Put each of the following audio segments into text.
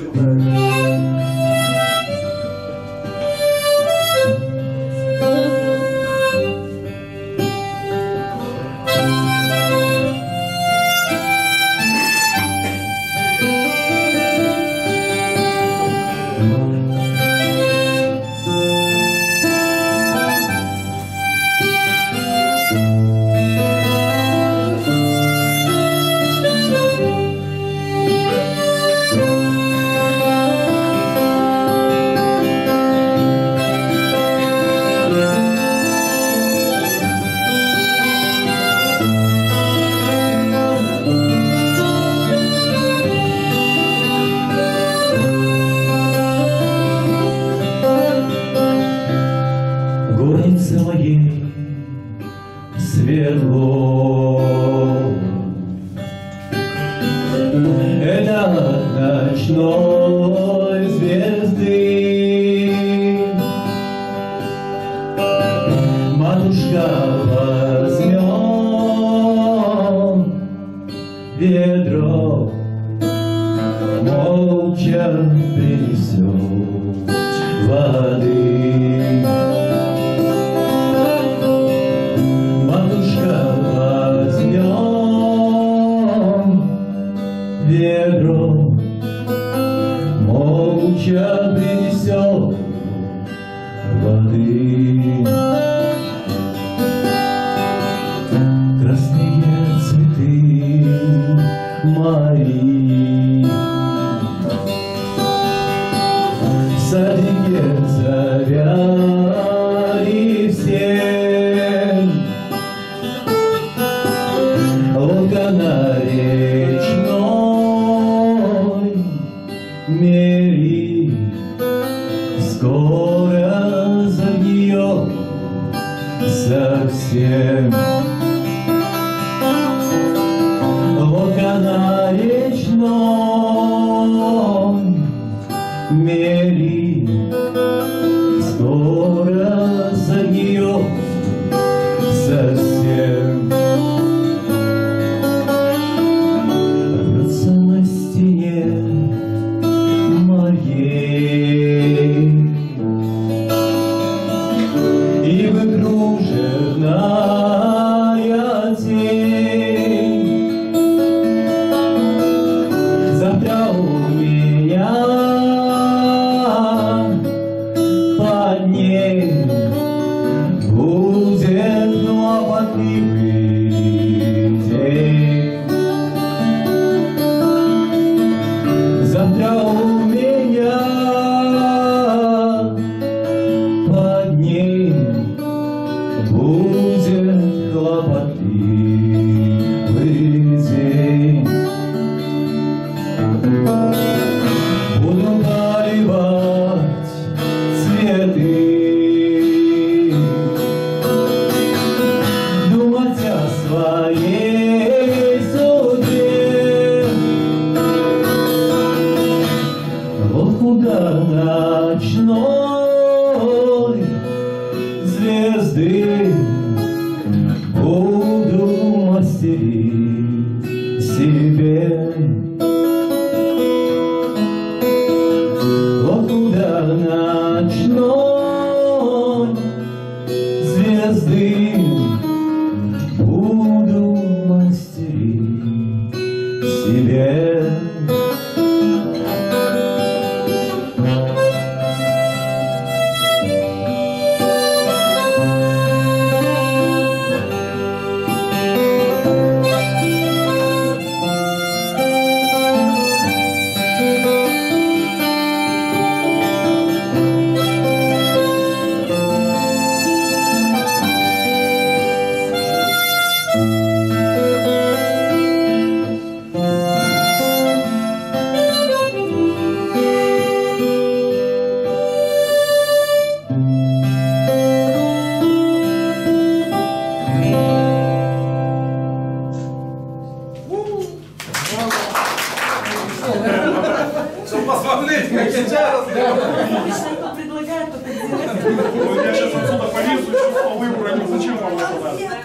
Я сейчас отсюда полезу, чувство выбрали. Зачем вам это надо?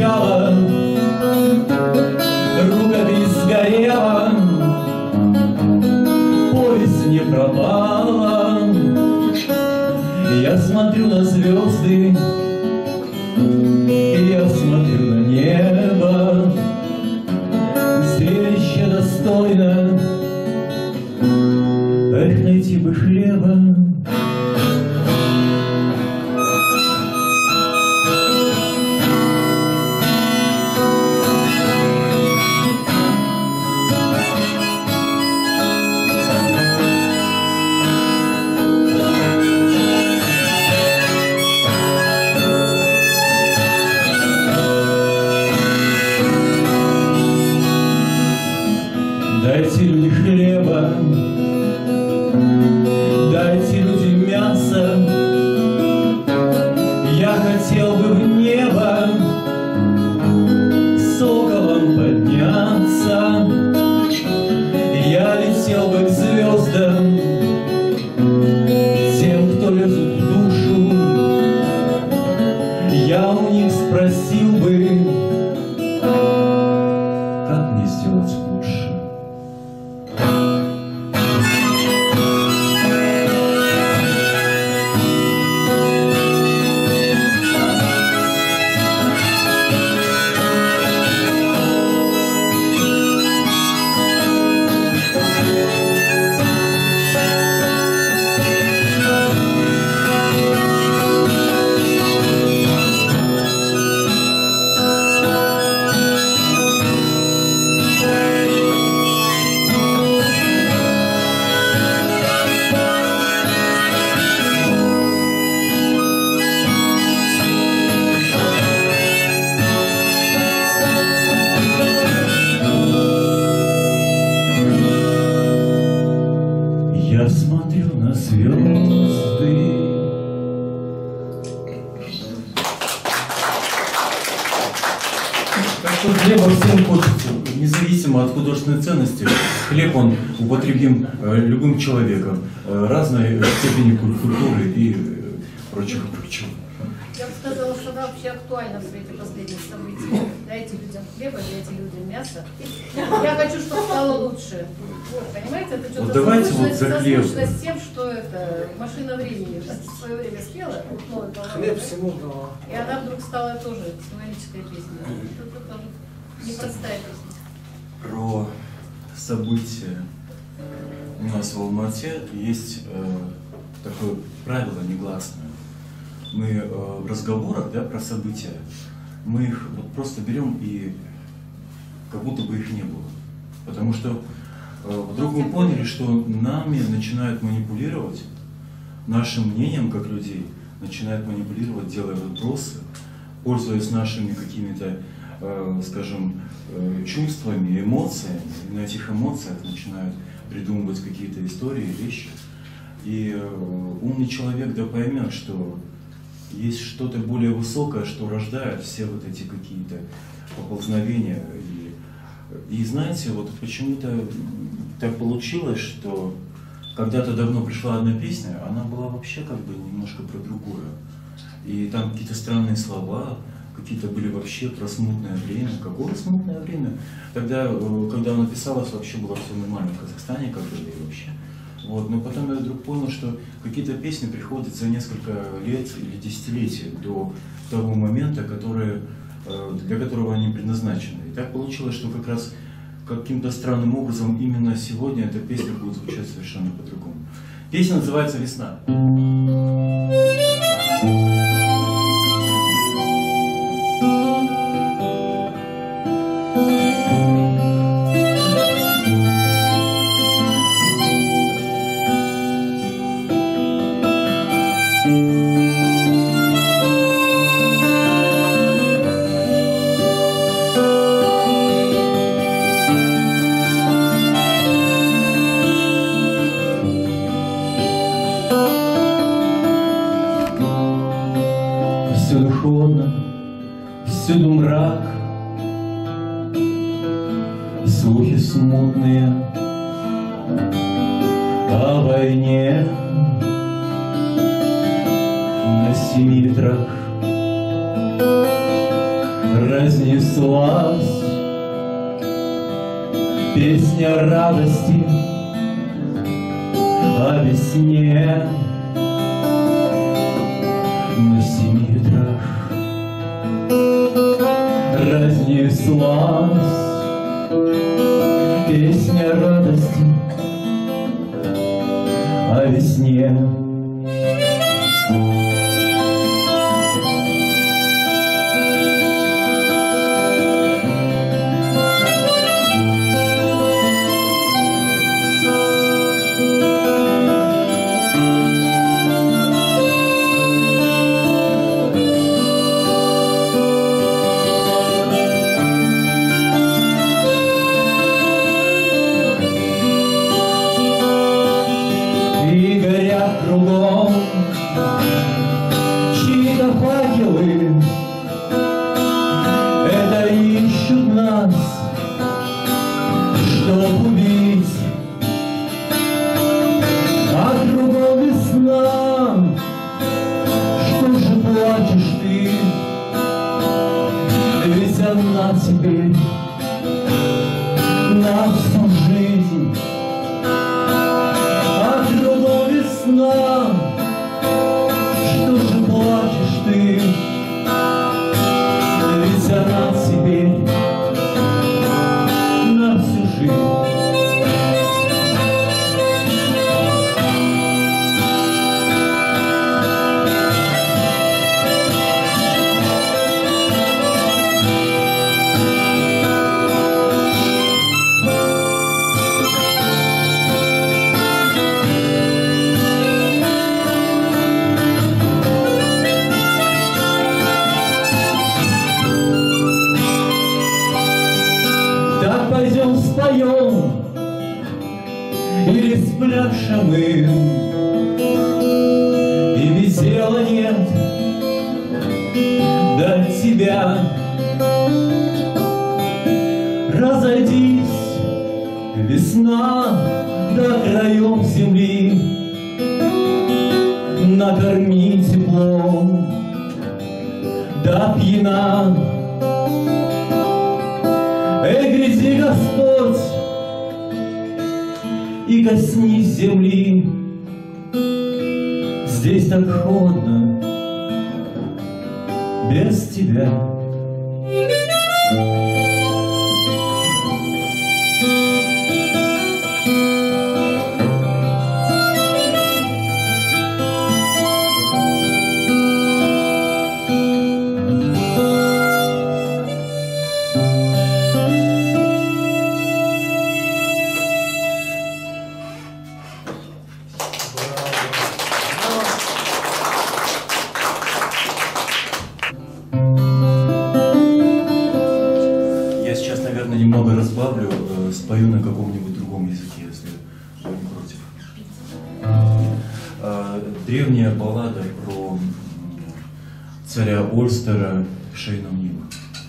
начало, рукопись сгорела, повесть не пропала. Я смотрю на звезды, я смотрю на небо, зрелище достойно, эх, найти бы хлеба. Дайте люди хлеба, дайте людям мясо. Я хотел бы в небо соколом подняться. Я летел бы к звездам, тем, кто лезут в душу. Я у них спросил бы, как мне сделать лучше. Я смотрю на звезды. Так что хлеба всем хочется, независимо от художественной ценности. Хлеб, он употребим любым человеком разной степени культуры и прочего. Я бы сказала, что она вообще актуальна в свете последних событий. Дайте людям хлеба, дайте людям мясо. Я хочу, чтобы стало лучше. Вот, понимаете, это что-то Вот давайте вот за хлеб. с тем, что это машина времени в свое время спела. Хлеб всему дала. И она вдруг стала тоже символической песней. Это тоже непростая песня. Про события у нас в Алма-Ате есть такое правило негласное. Мы в разговорах, да, про события, мы их вот просто берем и как будто бы их не было. Потому что вдруг мы поняли, что нами начинают манипулировать, нашим мнением как людей, начинают манипулировать, делая вопросы, пользуясь нашими какими-то, скажем, чувствами, эмоциями. И на этих эмоциях начинают придумывать какие-то истории, вещи. И умный человек да поймет, что есть что-то более высокое, что рождает все вот эти какие-то поползновения. И знаете, вот почему-то так получилось, что когда-то давно пришла одна песня, она была вообще как бы немножко про другое. И там какие-то странные слова, какие-то были вообще про смутное время. Какое смутное время? Тогда, когда она писалась, вообще было все нормально в Казахстане, как бы и вообще. Вот. Но потом я вдруг понял, что какие-то песни приходят за несколько лет или десятилетий до того момента, для которого они предназначены. И так получилось, что как раз каким-то странным образом именно сегодня эта песня будет звучать совершенно по-другому. Песня называется «Весна». Всюду холодно, всюду мрак, слухи смутные о войне на 7 ветрах. Разнеслась песня радости о весне на 7 этаж. Разнеслась песня радости о весне. И горят кругом чьи-то факелы, это ищут нас, чтоб убить. А кругом весна, что же плачешь ты? Ведь она теперь на всю жизнь. Что же плачешь ты? Ведь она теперь на всю жизнь. Пойдем споем или спляшем им, и ведь дела нет до тебя. Разойдись, весна, до краев земли, накорми теплом, да пьяна. Эй, гряди, Господь, и коснись земли. Здесь так холодно без тебя. Немного разбавлю, спою на каком-нибудь другом языке, если вы не против. Древняя баллада про царя Ольстера Шейнуним.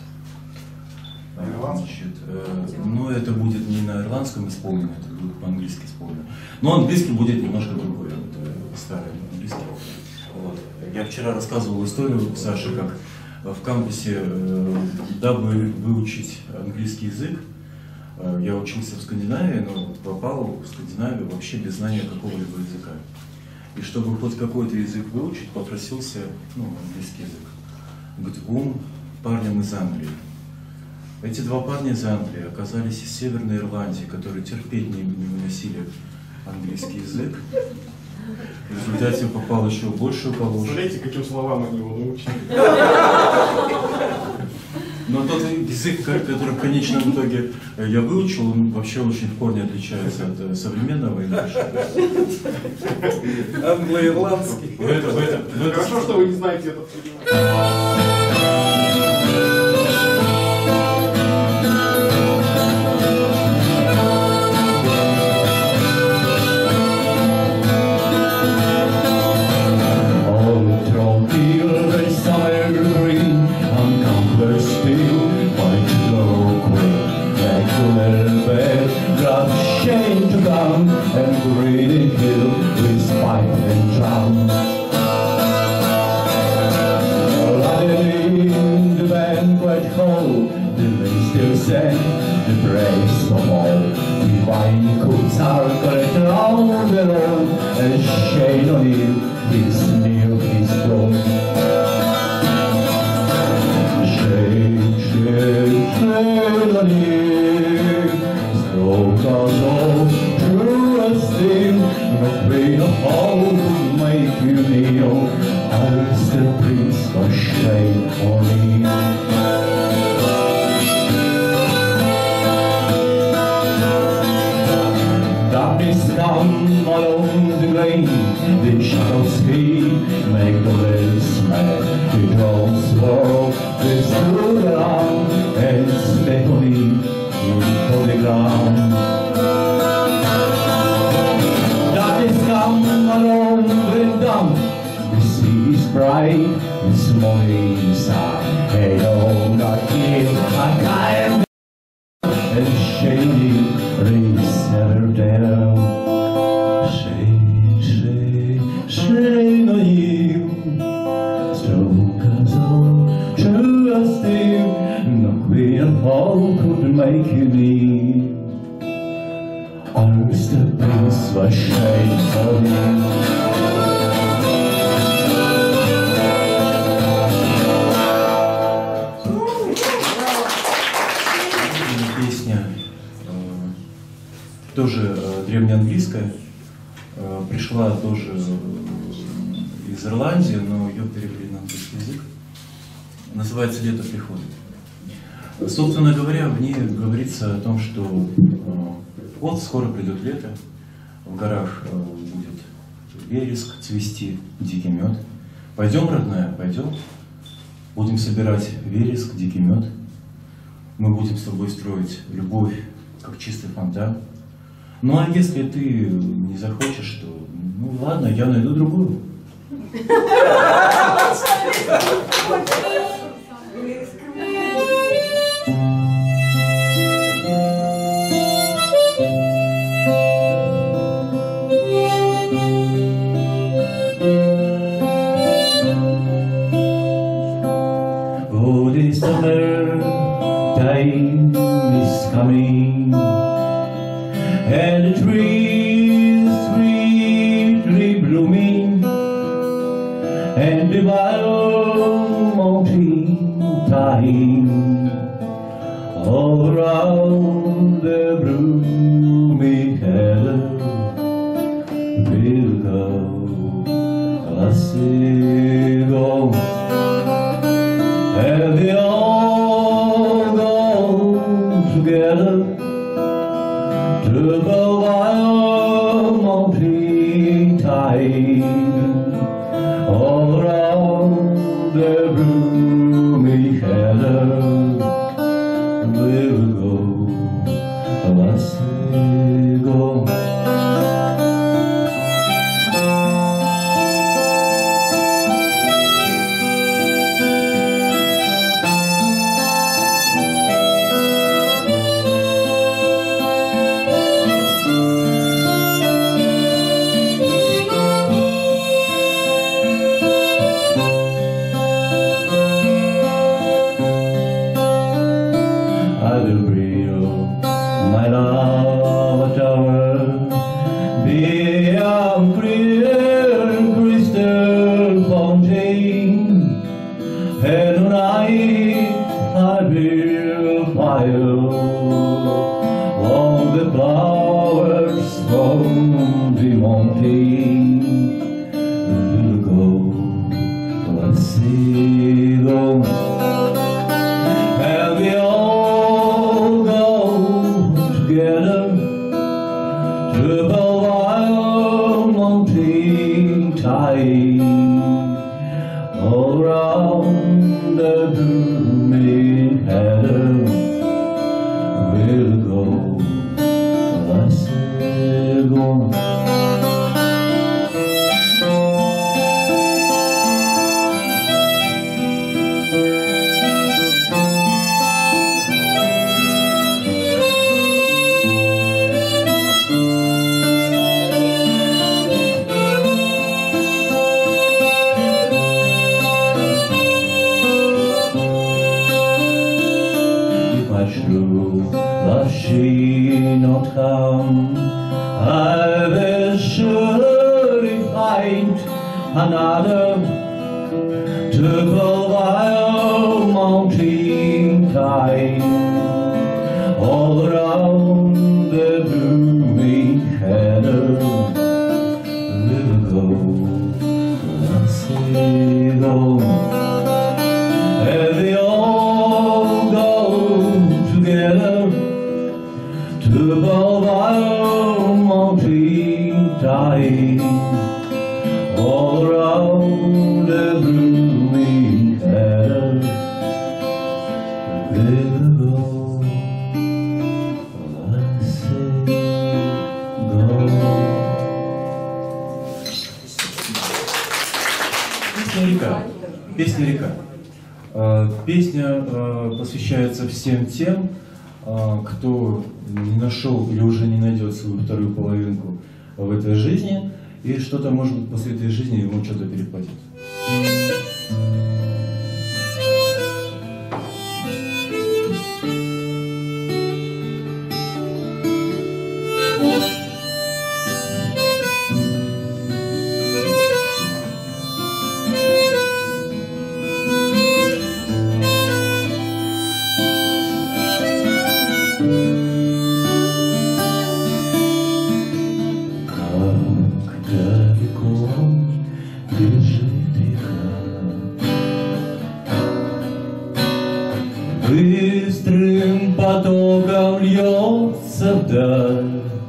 Но это будет не на ирландском исполнено, это будет по-английски исполнено. Но английский будет немножко другой, это старый английский. Вот. Я вчера рассказывал историю Саше, как в кампусе, дабы выучить английский язык, я учился в Скандинавии, но попал в Скандинавию вообще без знания какого-либо языка. И чтобы хоть какой-то язык выучить, попросился, английский язык, к 2 парням из Англии. Эти 2 парня из Англии оказались из Северной Ирландии, которые терпеть не выносили английский язык. В результате попал еще в большую калужу. Смотрите, каким словам они его научили. Но тот язык, который в конечном итоге я выучил, он вообще очень в корне отличается от современного языка. Англо-ирландский. Хорошо, что вы не знаете этот язык. And greedy hill with pipe and drum. cold, they still send the praise of all. Divine codes are collected all below, and shade on him is near his throne. Shade, shade, shade on him, stroke us all, true as steel, no pain of all could make you kneel. As the prince of shade on him. Darkness come along the lane, the shadows fade, make the wells mad. The drums swirl, they stood around, and stay on the ground. Darkness come along the dawn, the sea is bright, this morning sun, hey oh, God give a kind and shady rays never down. Shade, shade, shade on you, stroke us all, true as steel, no queen of all could make you kneel. Ours the prince was shade on you. Песня тоже древнеанглийская, пришла тоже из Ирландии, но ее перевели на английский язык. Называется «Лето приходит». Собственно говоря, в ней говорится о том, что вот скоро придет лето, в горах будет вереск цвести, дикий мед. Пойдем, родная, пойдем, будем собирать вереск, дикий мед. Мы будем с тобой строить любовь, как чистый фонтан. Ну а если ты не захочешь, то ну ладно, я найду другую. Oh, this summer time is coming, and the trees sweetly blooming, and the wild mountain thyme all around the bloomy heather will go a-sing-song. And they all go together to the wild mountain thyme all around the bloomy heather will go a-sing-song. I will build my love a tower beyond crystal fountain, and tonight I will fire all the flowers from the mountain will go a-sing-song. And we all go together to the wild mountain thyme all around the blooming heather will go a-sing-song. she not come, I will surely find another to go while mountain tide all around the blooming heather. We'll go, I say go, and we all go together to go while mountain tide all around the blooming heather. We'll go, I say go. Песня «Река». Песня «Река». Песня посвящается всем тем, кто не нашел или уже не найдет свою вторую половинку в этой жизни, и что-то, может быть, после этой жизни ему что-то перепадет. Быстрым потоком льется вдаль,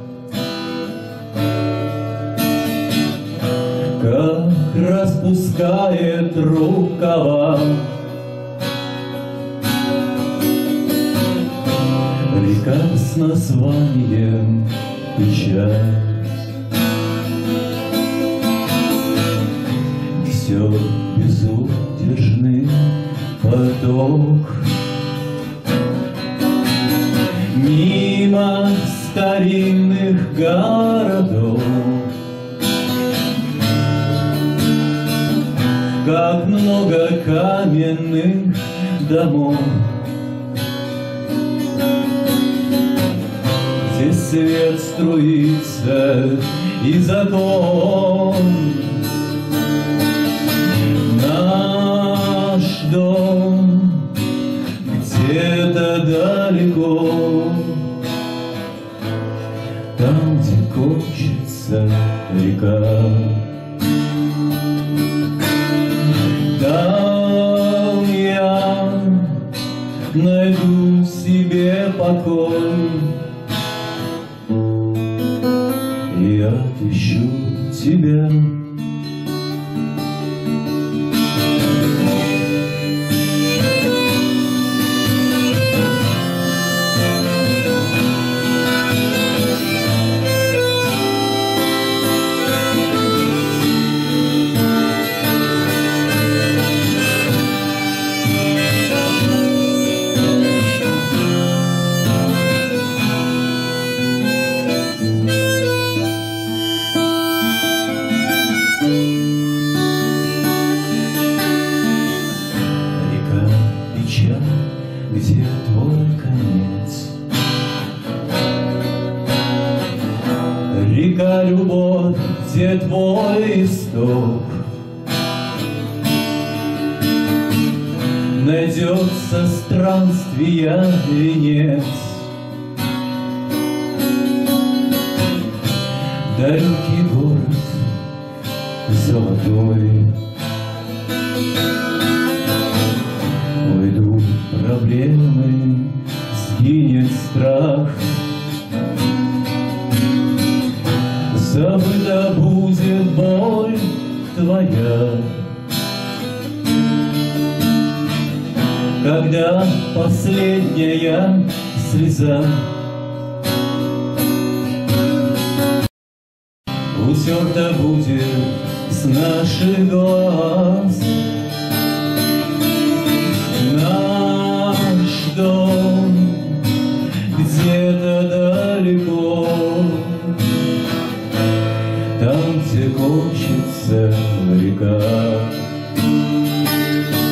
как распускает рукава. Река с названием печаль несет безудержный поток мимо старинных городов. Как много каменных домов, здесь свет струится из окон. Наш дом где-то далеко, там, где кончится река. Там я найду себе покой и отыщу тебя. Где твой конец? Река любовь, где твой исток? Найдется странствия венец. Далекий город золотой, уйдут проблемы, сгинет страх. Забыта будет боль твоя, когда последняя слеза утерта будет с наших глаз. Наш дом где-то далеко, там, где кончится река.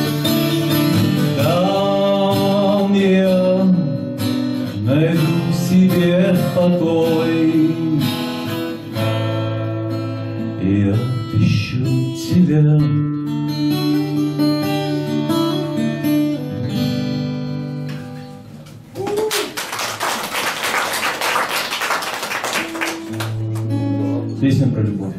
Там я найду золотой. И отыщу тебя. Песня про любовь.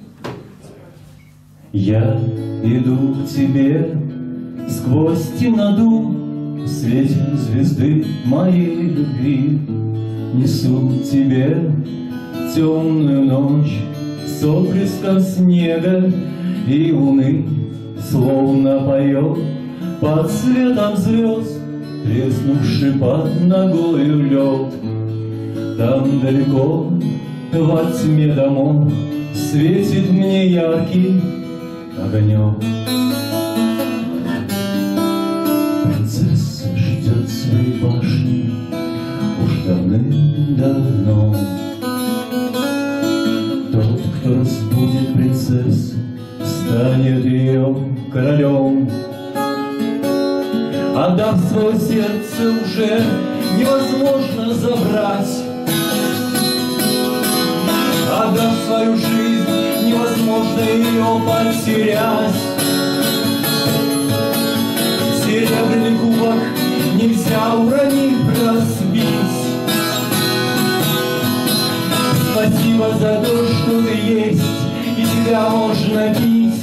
Я иду к тебе сквозь темноту, в свете звезды моей любви. Несу тебе темную ночь с отблеском снега и луны, словно поет под светом звезд, треснувший под ногою лед. Там далеко во тьме домов светит мне яркий огонек. Принцесса ждет своей башни уж давным-давно. Тот, кто разбудит принцессу, станет ее королем. Отдав свое сердце, уже невозможно забрать. Отдав свою жизнь, невозможно ее потерять. Серебряный кубок нельзя уронив разбить. Спасибо за то, что ты есть, и тебя можно пить.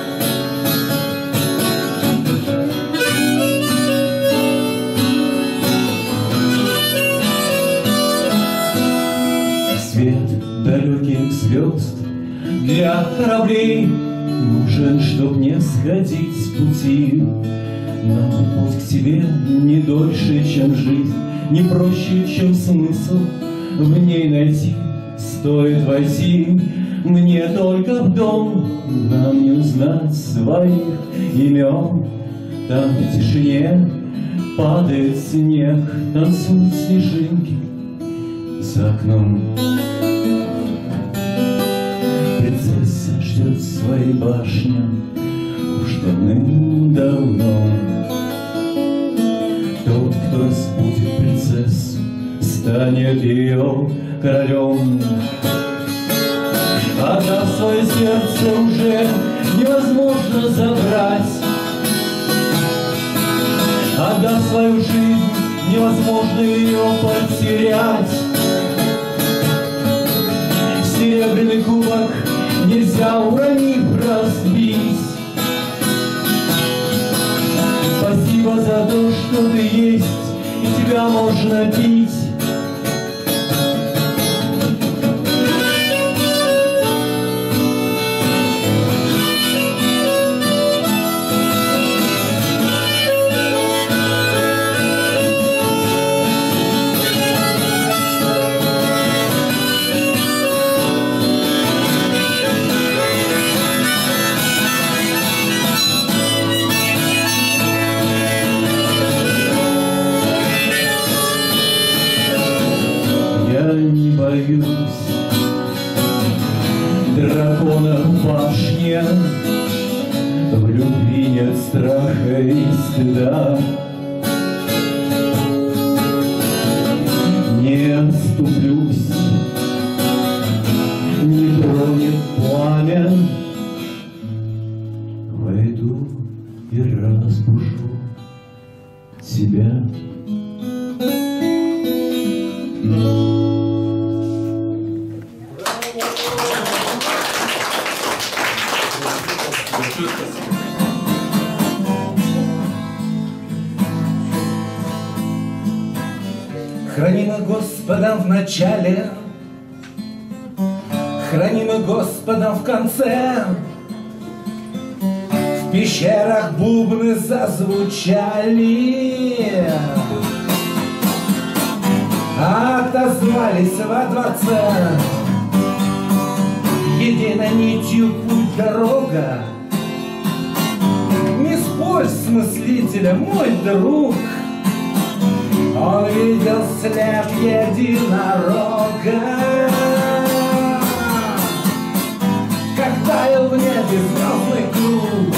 Свет далеких звезд для кораблей нужен, чтоб не сходить с пути. Но путь к тебе не дольше, чем жизнь, не проще, чем смысл в ней найти. Стоит войти мне только в дом, нам не узнать своих имен. Там в тишине падает снег, танцуют снежинки за окном. Принцесса ждет своей башни уж давным-давно. Тот, кто разбудит принцессу, станет ее королем. Отдав свое сердце, уже невозможно забрать. Отдав свою жизнь, невозможно ее потерять. Серебряный кубок нельзя уронив разбить. Спасибо за то, что ты есть, и тебя можно пить. Дракона в башне, в любви нет страха и стыда. Не отступлюсь, не тронет пламя. Войду и разбужу тебя. Хранимы Господом в начале, хранимы Господом в конце. В пещерах бубны зазвучали, отозвались во дворце. Единой нитью путь дорога. Не спорь с мыслителем, мой друг. Он видел след единорога, как таял в небе звездный круг.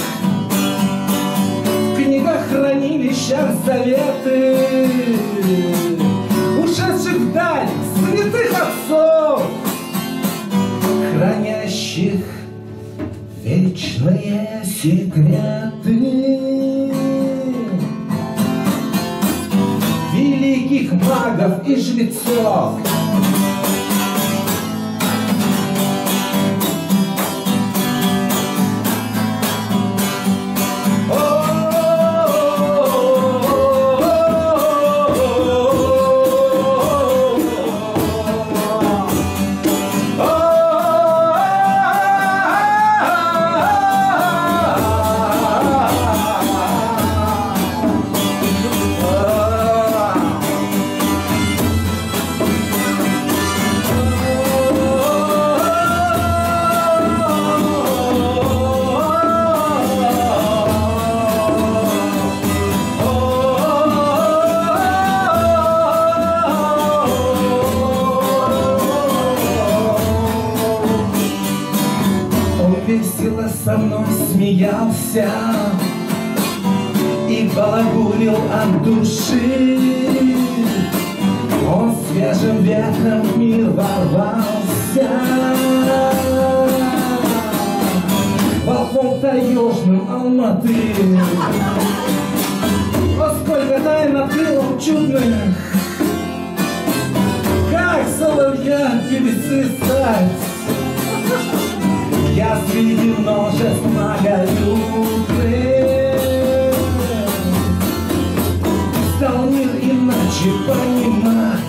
В книгах хранилищах заветы ушедших вдаль святых вечные секреты великих магов и жрецов. Весело со мной смеялся и балагурил от души. Он свежим ветром в мир ворвался, волком таежным Алматы. О, сколько тайн открыл чудных, как соловья певицы стать. Я среди множеств многолюдных стал мир иначе понимать.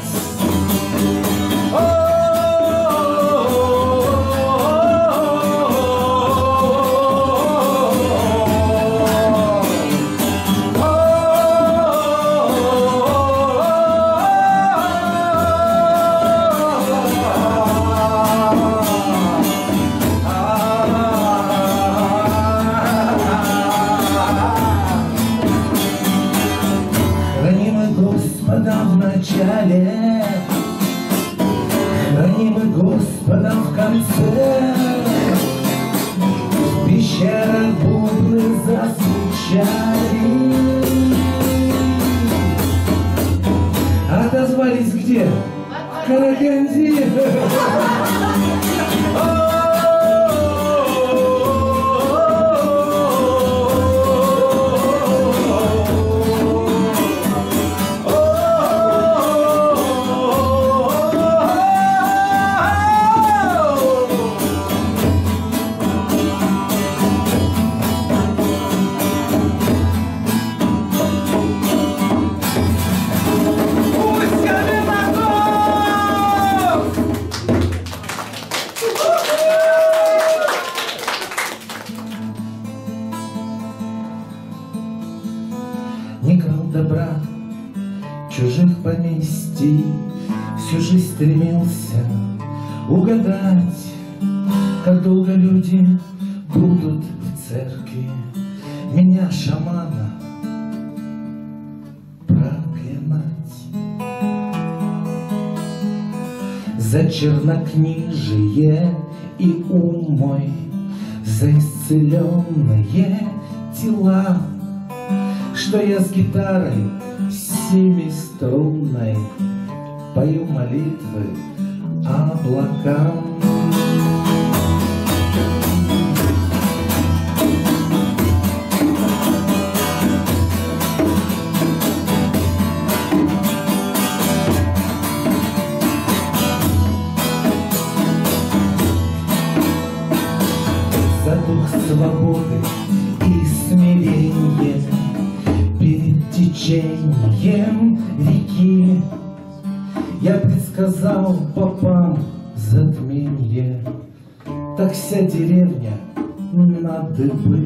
В начале, хранимый Господом в конце, в пещерах бубны зазвучали. Отозвались где? Караганди. Не крал добра чужих поместий, всю жизнь стремился угадать, как долго люди будут в церкви меня, шамана, проклинать. За чернокнижие и ум мой, за исцеленные тела, что я с гитарой семиструнной пою молитвы облакам. За дух свободы и смирения перед течением реки я предсказал попам затмение, так вся деревня на дыбы.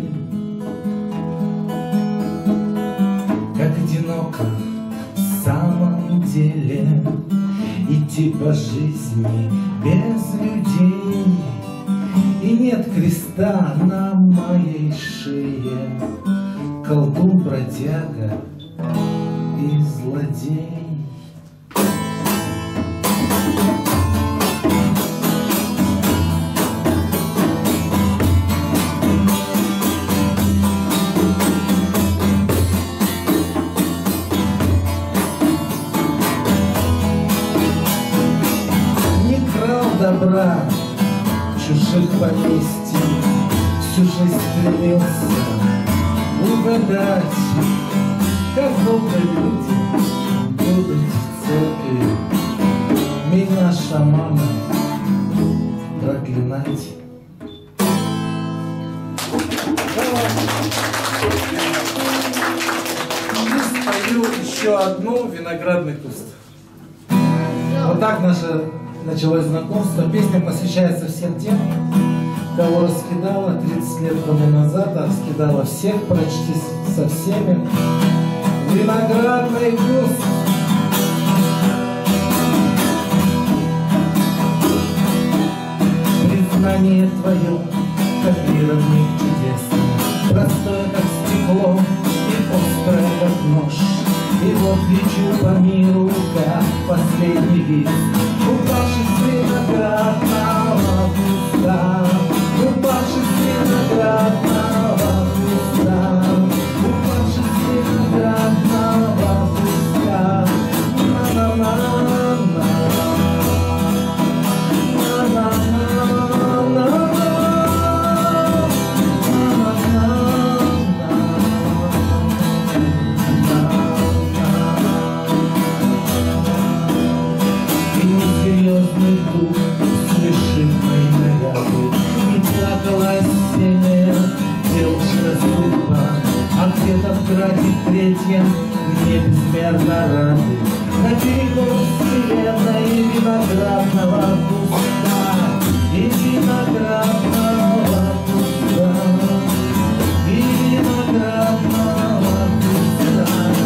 Как одиноко в самом деле идти по жизни без людей, и нет креста на моей шее, колдун, бродяга и злодей. Не крал добра чужих поместий, всю жизнь стремился угадать, как долго люди будут в церкви меня, шамана, проклинать. И спою еще одну «Виноградный куст». Вот так наше началось знакомство. Песня посвящается всем тем, кого раскидала 30 лет тому назад, а раскидала всех, почти со всеми. Виноградный куст. Признание твое, как мирный чудесный, простое, как стекло, и острое, как нож. И вот лечу по миру, как последний вид, упавший с виноградного куста, упавший с виноградного куста, упавший с виноградного куста. На-на-на-на-на. Серьезный дух смешит мои наряды, и плакала осенняя девушка судьба, а где-то в граде третьем мне безмерно рады. На берегу вселенной виноградного куста, и виноградного куста, и виноградного куста.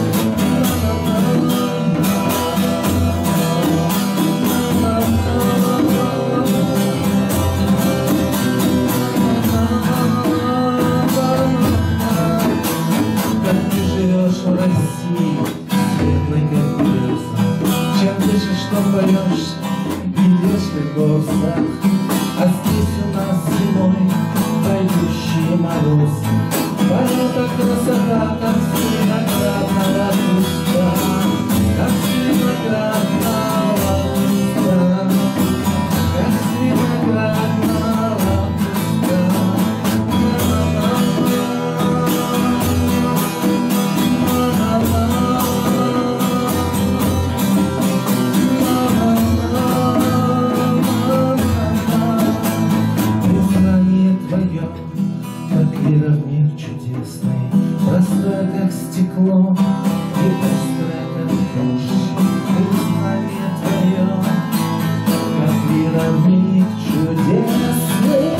В России светлый как небеса, чем дышишь, что поешь, идешь как голоса. А здесь у нас зимой поющие морозы, полета красота, как с виноградного куста, как с виноградного куста, как с виноградного куста. Простое, как стекло, и острое, как нож. Признание твое, как миромик чудесный.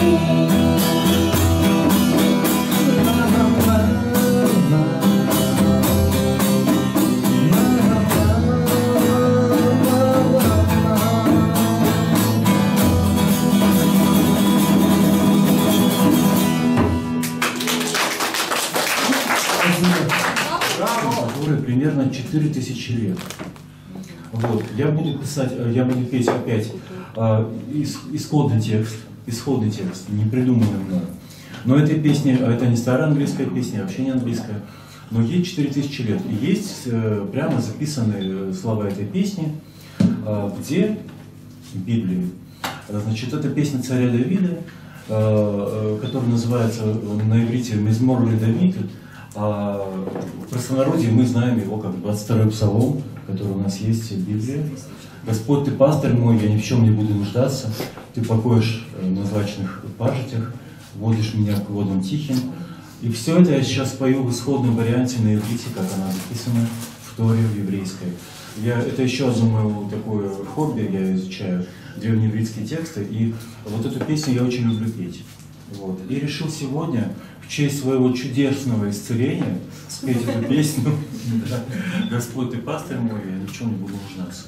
Которой примерно 4000 лет. Вот. Я буду петь опять исходный текст, не придуманный мной. Но этой песни, это не старая английская песня, вообще не английская, но ей 4000 лет. И есть прямо записанные слова этой песни, где в Библии. Значит, это песня царя Давида, которая называется на иврите «Мизмор ле-Давид». А в простонародье мы знаем его как 22-й псалом, который у нас есть в Библии. «Господь, ты пастырь мой, я ни в чем не буду нуждаться, ты покоишь на злачных пажитях, водишь меня к водам тихим». И все это я сейчас пою в исходном варианте на иврите, как она записана в Торе, в еврейской. Это еще одно мое такое хобби, я изучаю древнееврейские тексты, и вот эту песню я очень люблю петь. Вот. И решил сегодня в честь своего чудесного исцеления спеть эту песню. «Господь, ты пастырь мой, я ни в чем не буду нуждаться».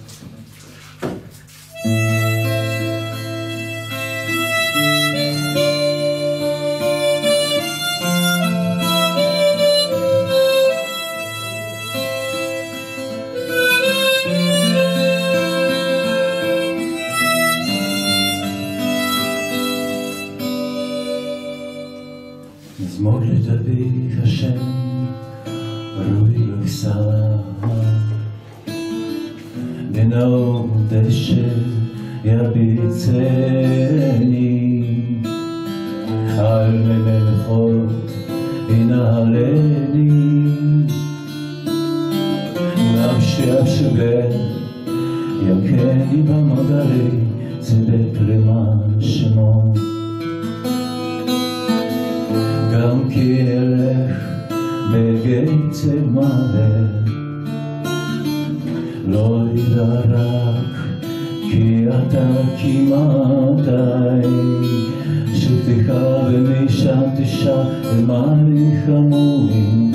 מזמור לדוד השם, ראוי לו ישא, בנאור דשא ירביצני, על מלכות הנהלני נפשש יקני במגלי צדק למען שמו גם כי אלך בגיא צל מוות לא ידע רק כי אתה כמעט שבתך ומשם תשע למען חמורים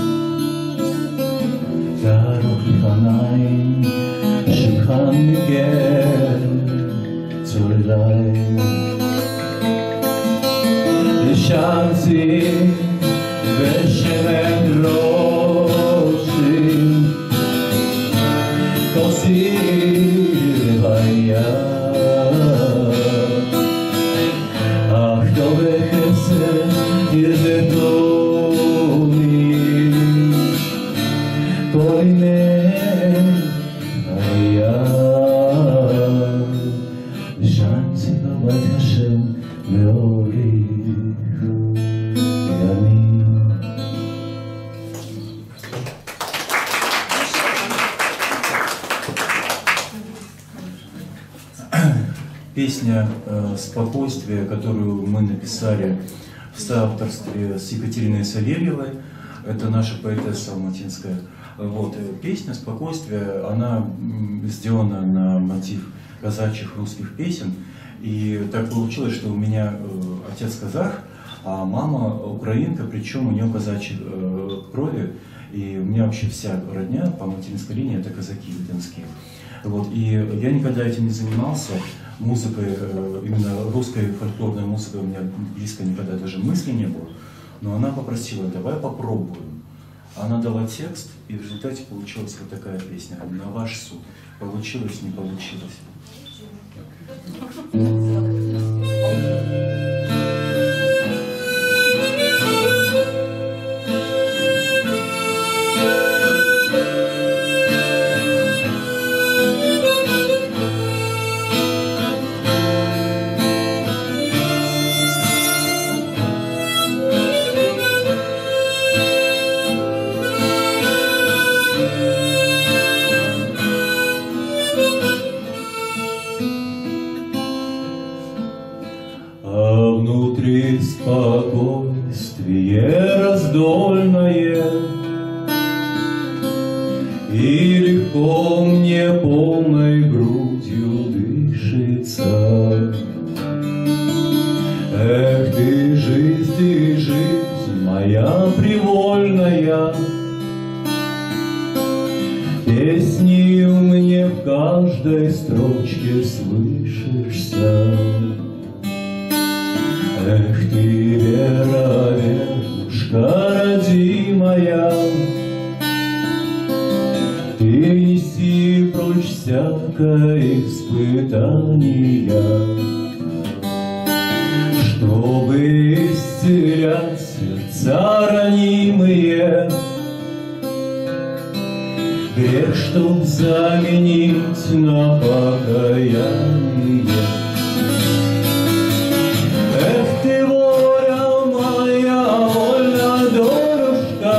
תערוך לפניי שולחן מגר צוללי לשעתי ושמן ראשי כוסי לוויה אך טוב וחסד ירדו לי כל ימי היה ושנתי בבית השם להוליך ימים. Песня «Спокойствие», которую мы написали в соавторстве с Екатериной Савельевой, это наша поэтесса алматинская. Вот. Песня «Спокойствие», она сделана на мотив казачьих русских песен. И так получилось, что у меня отец казах, а мама украинка, причем у нее казачьи крови. И у меня вообще вся родня по материнской линии это казаки виденские. Вот. И я никогда этим не занимался. Музыкой, именно русской фольклорной музыкой у меня близко никогда даже мысли не было. Но она попросила, давай попробуем. Она дала текст, и в результате получилась вот такая песня. На ваш суд. Получилось, не получилось. Внутри спокойствие раздольное, и легко мне полной грудью дышится. Эх, ты жизнь моя привольная, песнею мне в каждой строчке слышишься. Эх ты, Вера, Верушка родимая, ты неси прочь всякое испытание, чтобы исцелять сердца ранимые, грех, чтоб заменить на покаяние. Эх ты, воля моя, вольнодорожка,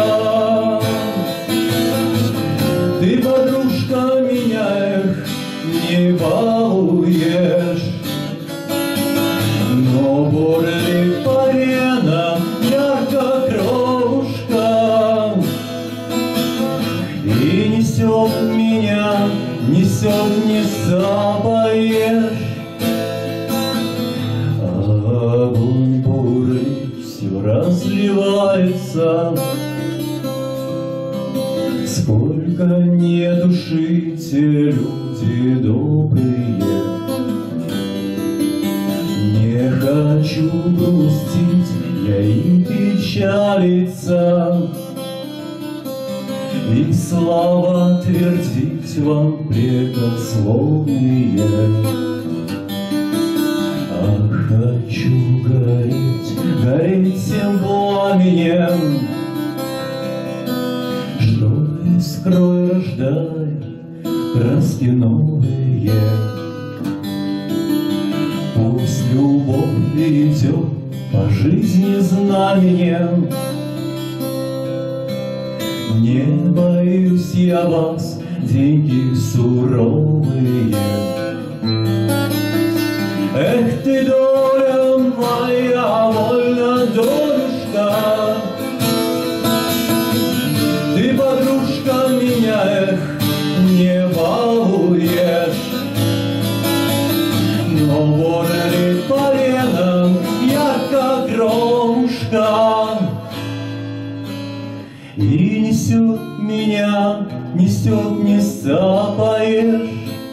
ты, подружка, меня, эх, не балуешь, но боли по венам ярко кровушка, и несет меня, несет, не запоешь. Огонь буры все разливается, сколько не души те люди добрые. Не хочу грустить, я и печалиться, и слова твердить вам прекословные. Хочу гореть, гореть тем пламенем, что искрой рождает краски новые. Пусть любовь идет по жизни знаменем. Не боюсь я вас, деньги суровые. Эх ты, доля моя, вольна долюшка, ты, подружка, меня, эх, не балуешь. Но воля ли поленом, ярко громушка, и несет меня, несет, не запоешь.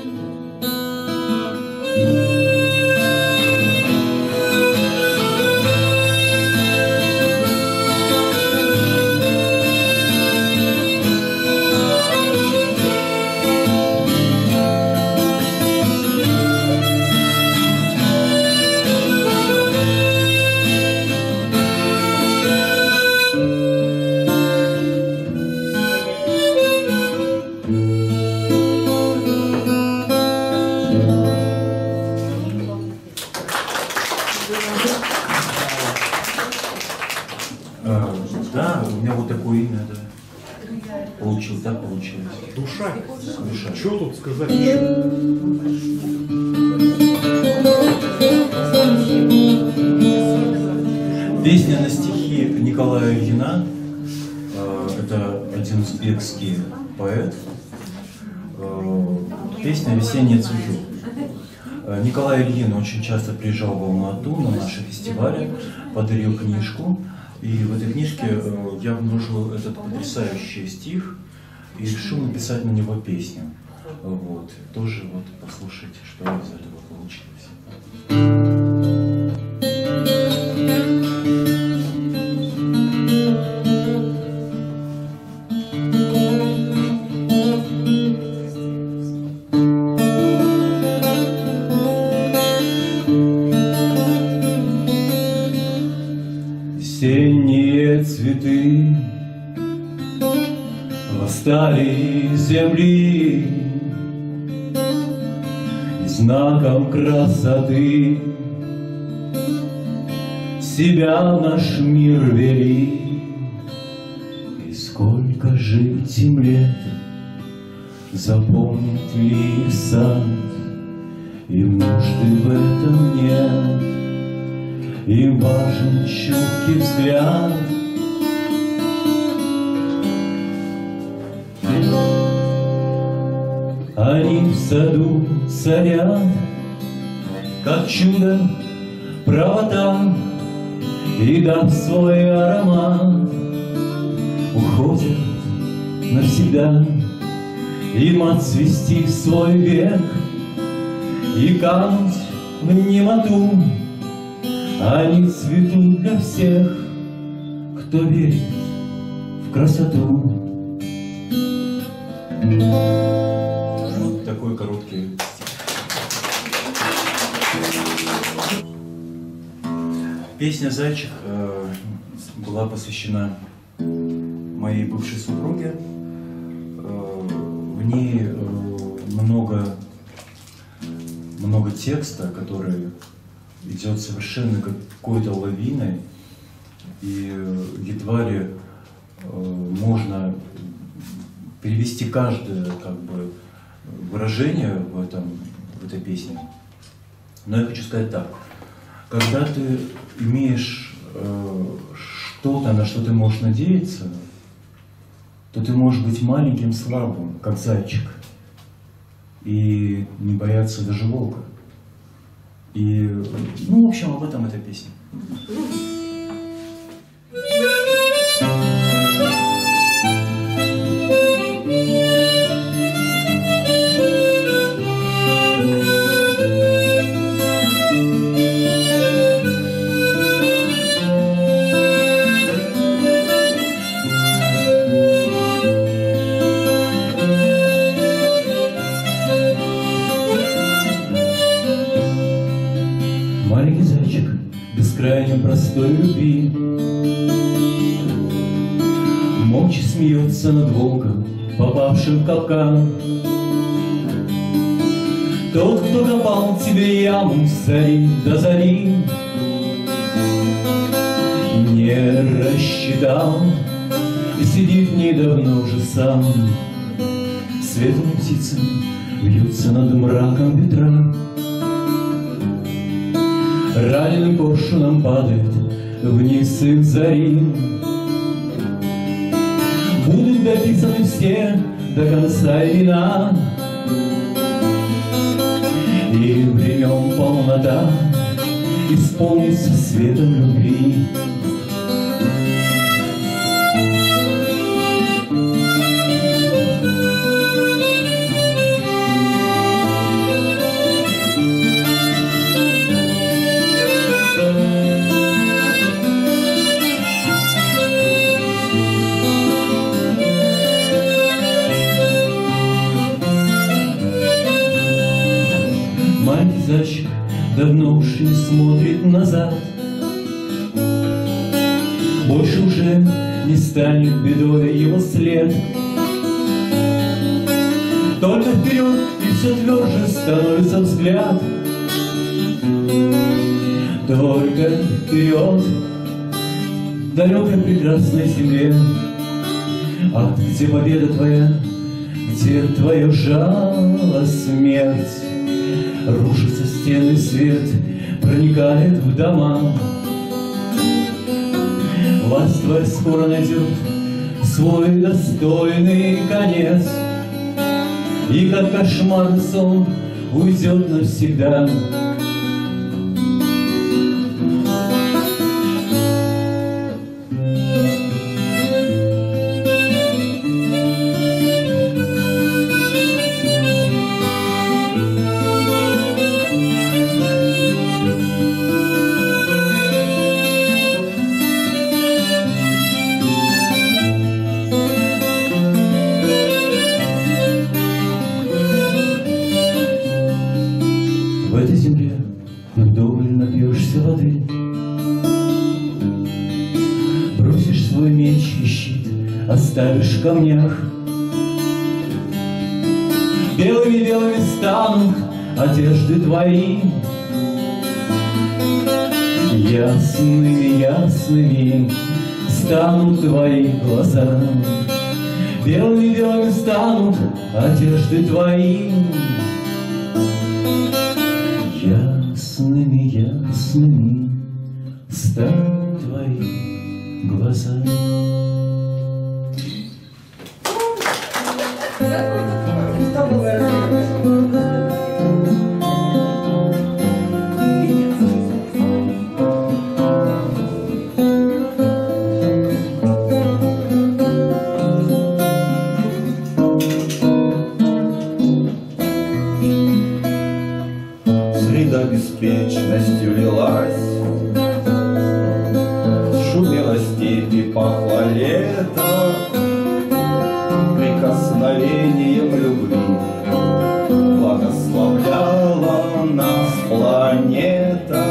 Да, у меня вот такое имя, да. Получил, да, получилось. Душа. Душа. Что тут сказать еще? Песня на стихи Николая Ильина. Это один узбекский поэт. Песня «Весенние цветы». Николай Ильин очень часто приезжал в Алмату на наши фестивали, подарил книжку. И в этой книжке я обнаружил этот потрясающий стих и решил написать на него песню. Вот. Тоже вот послушайте, что из этого получилось. Весенние цветы восстали из земли, и знаком красоты себя в наш мир вели. И сколько жить им лет, запомнит ли их сад, и нужды в этом нет. Им важен чуткий взгляд. Они в саду царят, как чудо правота, и дав свой аромат, уходят навсегда. Им отцвести свой век и кануть в немоту. Они цветут для всех, кто верит в красоту. Вот такой короткий стих. Песня «Зайчик» была посвящена моей бывшей супруге. В ней много текста, который идет совершенно какой-то лавиной, и едва ли можно перевести каждое выражение в этой песне. Но я хочу сказать так: когда ты имеешь что-то, на что ты можешь надеяться, то ты можешь быть маленьким, слабым, как зайчик, и не бояться даже волка. И, в общем, об этом эта песня. Маленький зайчик бескрайне простой любви молча смеется над волком, попавшим в капкан. Тот, кто копал тебе яму с зари до зари, не рассчитал, и сидит недавно уже сам. Светлые птицы вьются над мраком ветра. Раненым коршуном падает вниз их зари. Будут дописаны все до конца имена, и времен полнота исполнится светом любви. Зайчик давно уж не смотрит назад, больше уже не станет бедой его след. Только вперед и все тверже становится взгляд. Только вперед в далекой прекрасной земле. Ах, где победа твоя, где твое жало смерть? Рушатся стены, свет проникает в дома. Власть твоя скоро найдет свой достойный конец, и как кошмарный сон уйдет навсегда. В этой земле вдоволь напьешься воды, бросишь свой меч и щит, оставишь в камнях. Белыми-белыми станут одежды твои, ясными-ясными станут твои глаза. Белыми-белыми станут одежды твои, ясными-ясными станут твои глаза. Среда беспечностью лилась, шумела степь и пахло лето, прикосновением любви благословляла нас планета.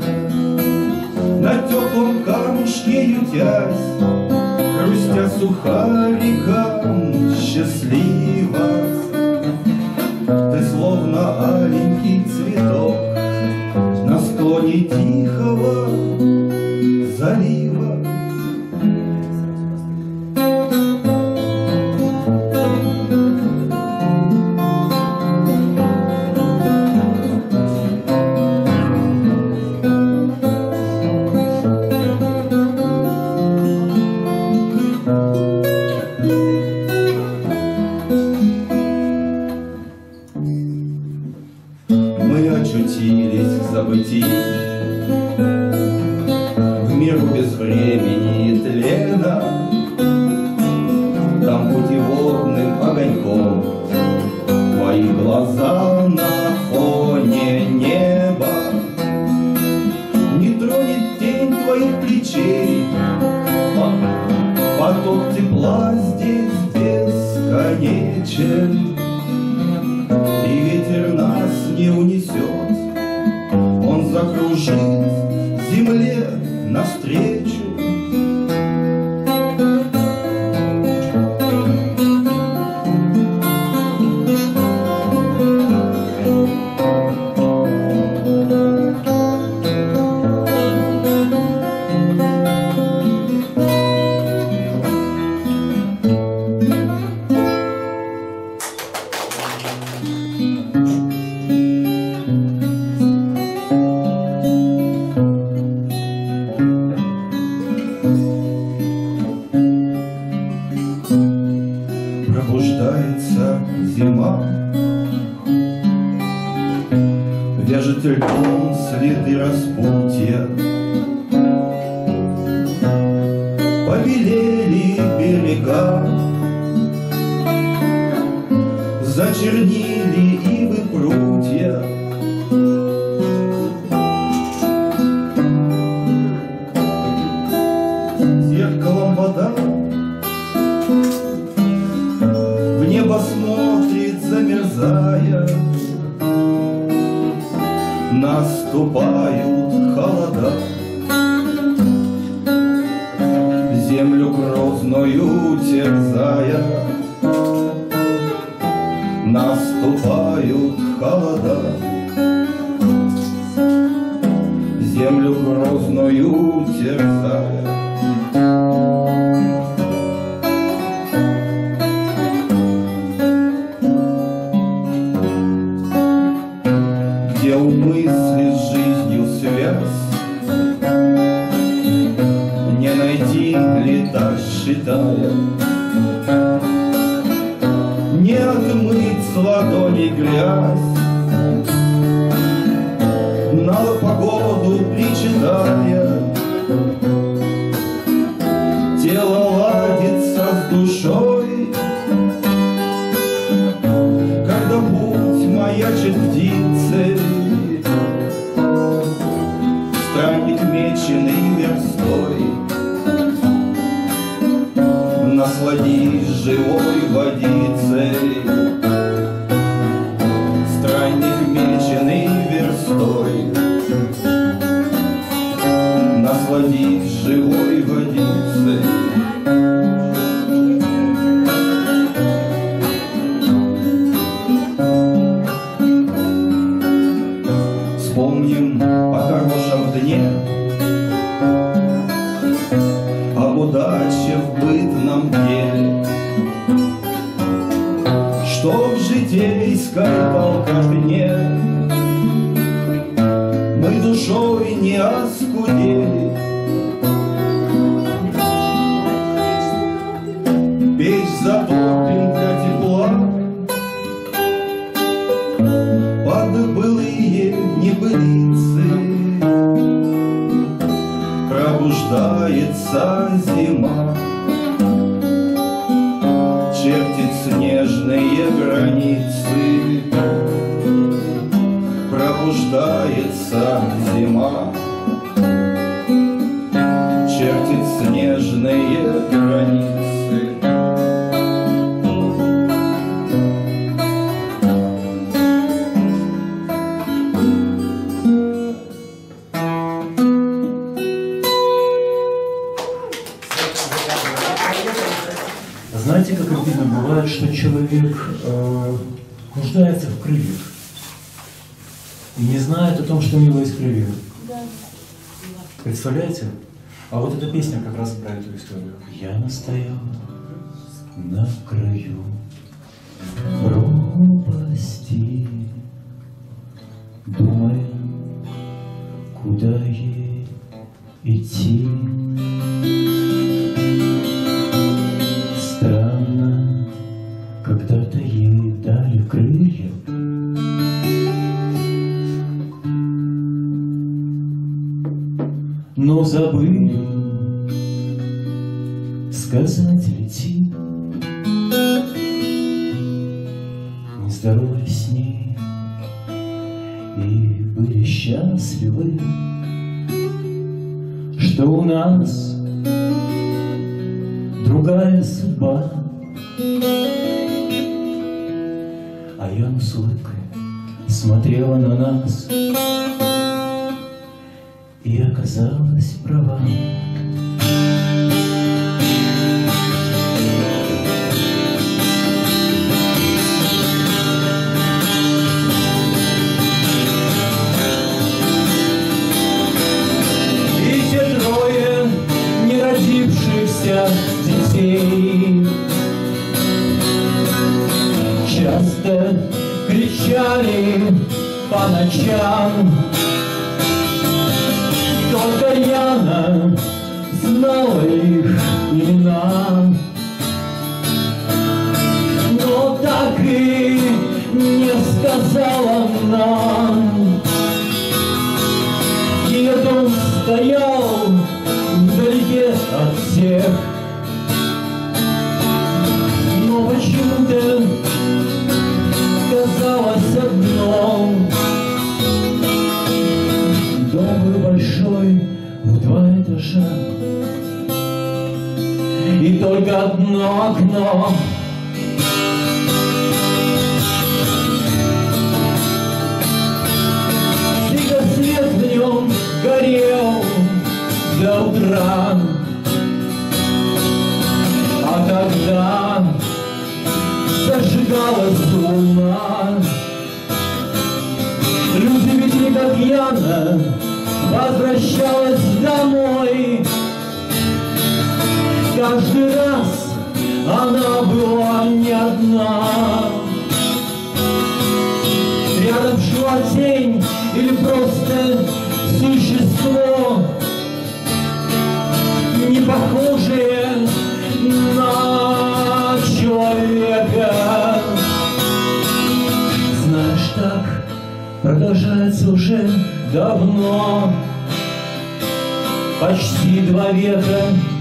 На теплом камушке ютясь, хрустя сухариком, счастливо ты словно аленький цветок на склоне тихого залива. Мы очутились в забытии, в миру без времени и тлена. Там путеводным огоньком твои глаза на фоне неба. Не тронет тень твоих плечей, поток тепла здесь бесконечен. И ветер нас не унесет, он закружит земле навстречу. Пробуждается зима, вяжет льдом следы распутья. Побелели берега, зачернили ивы прутья. Зеркалом вода в небо смотрит, замерзая. Наступают холода, землю грозную терзая. Наступают холода, землю грозную терзая. Где у мысли с жизнью связь, не найти лета считая, не отмыть с ладони грязь, на погоду причитая. Тело ладится с душой, когда путь маячит птицей. Странник меченый верстой, насладись живой водицей. Странник меченый верстой, насладись живой водицей. Вспомним о хорошем дне, об удаче в бытном деле, что в житейской полкожне мы душой не оскудели. Печь затопим для тепла, под былые небылицы. Пробуждается зима, чертит снежные границы. Пробуждается зима, чертит снежные границы. Знаете, как обидно бывает, что человек нуждается в крыльях и не знает о том, что у него есть крылья. Представляете? А вот эта песня как раз про эту историю. Я настоял на краю пропасти, думая, куда ей идти. Странно, когда-то ей дали крылья, но забыли сказать лети. Мы здоровались с ней и были счастливы, что у нас другая судьба. А я с улыбкой смотрела на нас и оказалась права. И те трое неродившихся детей часто кричали по ночам. Только Яна знала их имена, но так и не сказала нам. Ее дом стоял вдалеке от всех, но почему-то казалось одно. Дом был большой, в 2 этажа, и только одно окно. Всегда свет в нем горел до утра, а когда зажигалась луна, люди видели, как Яна возвращалась домой. Каждый раз она была не одна. Рядом шла тень или просто существо, не похожее на человека. Знаешь, так продолжается уже давно, почти 2 века.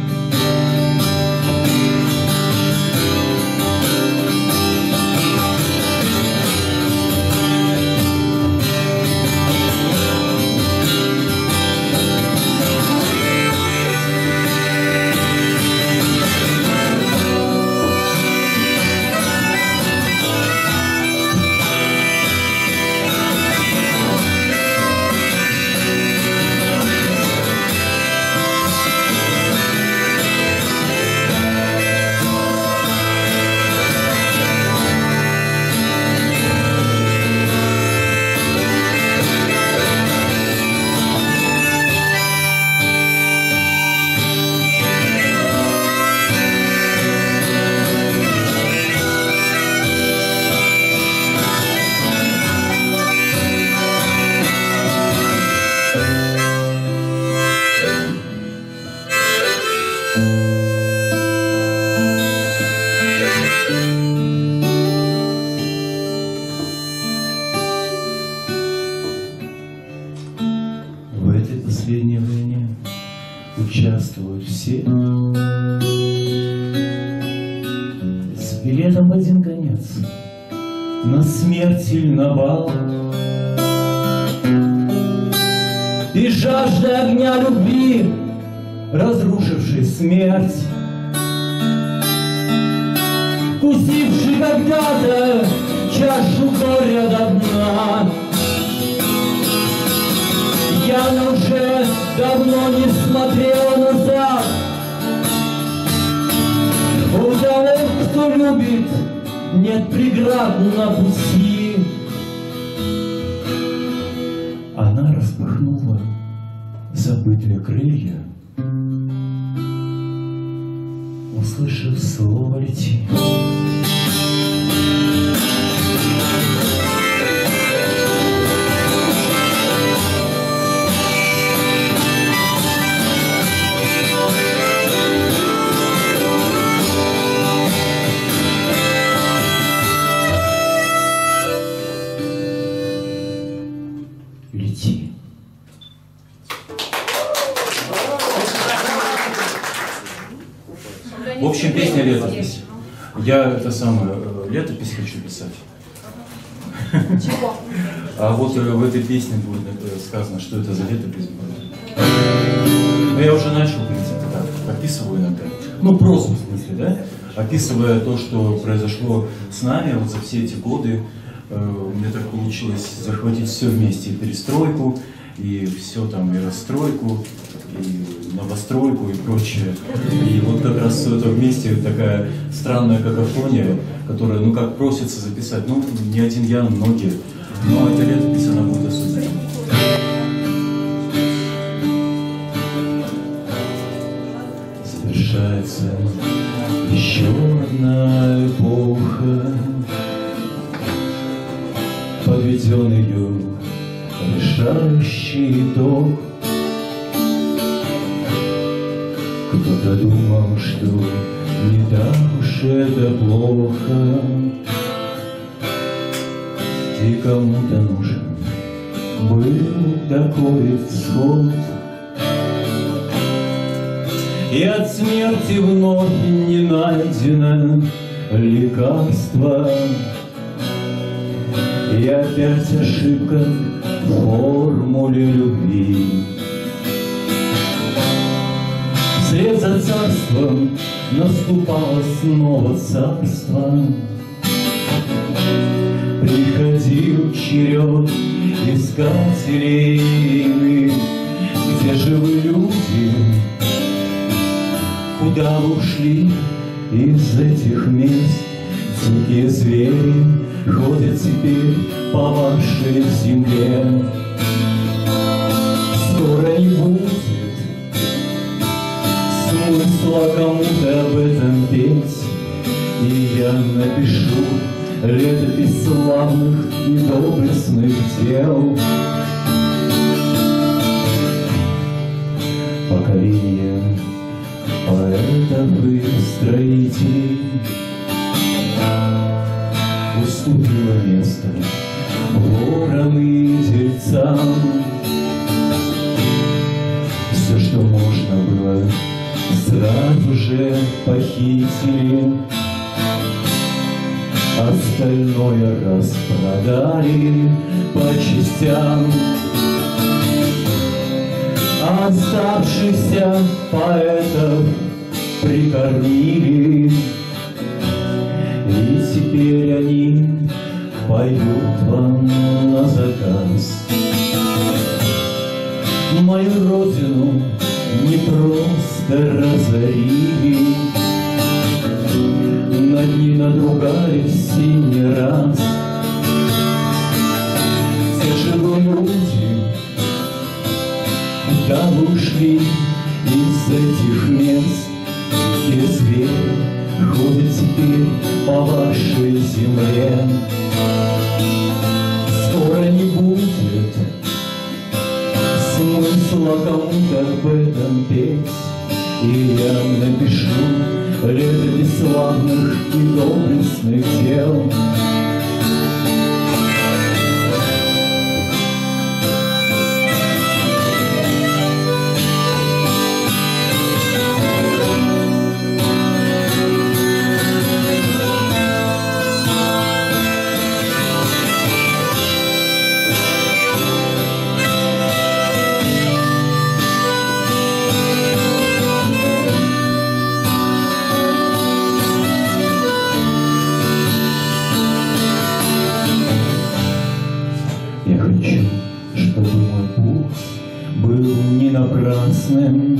Последнее время участвуют все с билетом в один конец, на смерть или на бал. И жажда огня любви, разрушившей смерть, вкусивший когда-то чашу горя до дна. Яна уже давно не смотрела назад. У того, кто любит, нет преград на пути. Она распахнула забытые крылья, услышав слово «лети». Лети. В общем, песня «Летопись». Я это самое, летопись хочу писать. Чего? А вот в этой песне будет сказано, что это за летопись будет. Но я уже начал, в принципе, так, описываю иногда. Ну, просто в смысле, да? Описывая то, что произошло с нами вот за все эти годы. Мне так получилось захватить все вместе, и перестройку, и все там, и расстройку, и новостройку, и прочее. И вот как раз все это вместе такая странная какофония, которая, ну, как просится записать, ну, не один я, многие, но эта летопись, она будет особенной. Совершается еще одна эпоха, подведен ее решающий итог. Кто-то думал, что не так уж это плохо, и кому-то нужен был такой исход. И от смерти вновь не найдено лекарство, и опять ошибка в формуле любви. Вслед за царством наступало снова царство. Приходил черед искателей иных. Где же вы, люди? Куда вы ушли из этих мест? Дикие звери ходят теперь по вашей земле. Скоро не будет смысла кому-то об этом петь, и я напишу летопись славных и доблестных дел. Поколение поэтов и строителей уступило место ворам и дельцам. Все, что можно было, сразу же похитили, остальное распродали по частям. Оставшихся поэтов прикормили, и теперь они поют вам на заказ. Мою родину не просто разорили, над ней надругались синий раз. Где же вы, люди? Куда вы ушли из этих мест? Где звери ходят теперь по вашей земле? Скоро не будет смысла кому-то об этом петь, и я напишу летопись славных и доблестных дел. Я хочу, чтобы мой путь был не напрасным.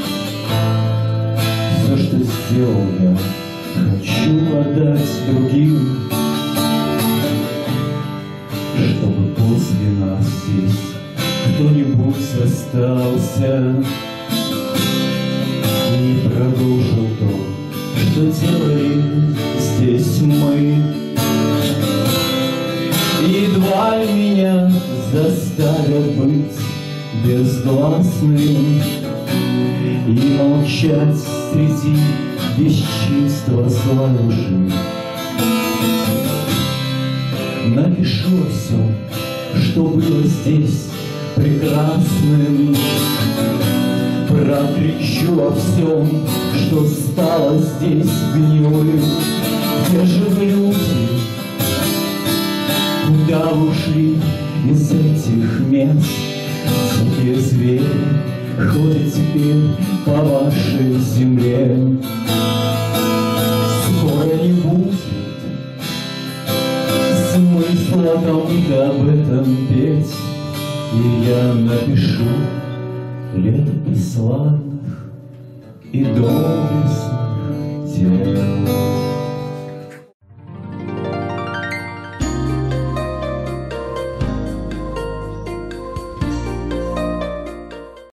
Все, что сделал я, хочу отдать другим, чтобы после нас здесь кто-нибудь остался и продолжил то, что делали здесь мы. Едва ли меня заставят быть безгласным и молчать среди бесчинства зла и лжи. Напишу о всем, что было здесь прекрасным, прокричу о всем, что стало здесь гнилым. Где же вы, люди? Куда вы ушли из этих мест? Дикие звери ходят теперь по вашей земле. Скоро не будет смысла кому-то об этом петь, и я напишу летопись славных и доблестных дел.